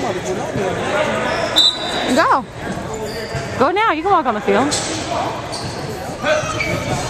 Go. Go now. You can walk on the field.